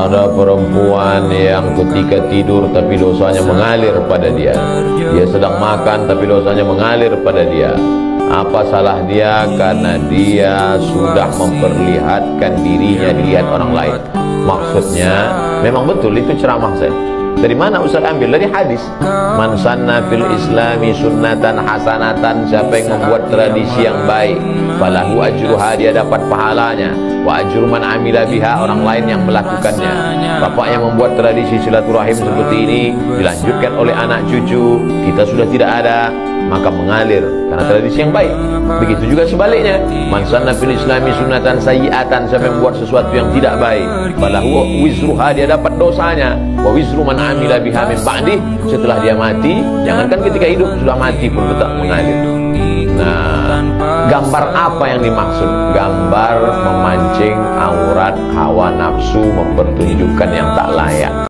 Ada perempuan yang ketika tidur tapi dosanya mengalir pada dia. Dia sedang makan tapi dosanya mengalir pada dia. Apa salah dia? Karena dia sudah memperlihatkan dirinya dilihat orang lain. Maksudnya, memang betul itu ceramah saya. Dari mana Ustaz ambil? Dari hadis. Man sanna fil islami sunnatan hasanatan. Siapa yang membuat tradisi yang baik, falahu ajruha, dia dapat pahalanya. Wa ajru man amila biha, orang lain yang melakukannya. Bapak yang membuat tradisi silaturahim seperti ini dilanjutkan oleh anak cucu, kita sudah tidak ada, maka mengalir karena tradisi yang baik. Begitu juga sebaliknya. Man sanna fil islami sunnatan sayyi'atan, siapa yang membuat sesuatu yang tidak baik, falahu wizruha, dia dapat dosanya. Wa wizru man amila biha min ba'dih, setelah dia mati, jangankan ketika hidup, sudah mati pun tetap mengalir. Nah, gambar apa yang dimaksud? Gambar memancing aurat, hawa nafsu, mempertunjukkan yang tak layak.